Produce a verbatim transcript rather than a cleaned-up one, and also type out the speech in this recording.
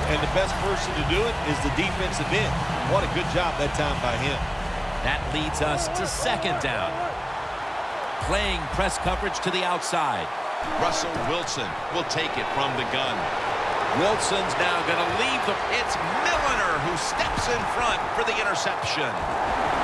And the best person to do it is the defensive end. What a good job that time by him. That leads us to second down. Playing press coverage to the outside. Russell Wilson will take it from the gun. Wilson's now going to leave the... It's Milliner who steps in front for the interception.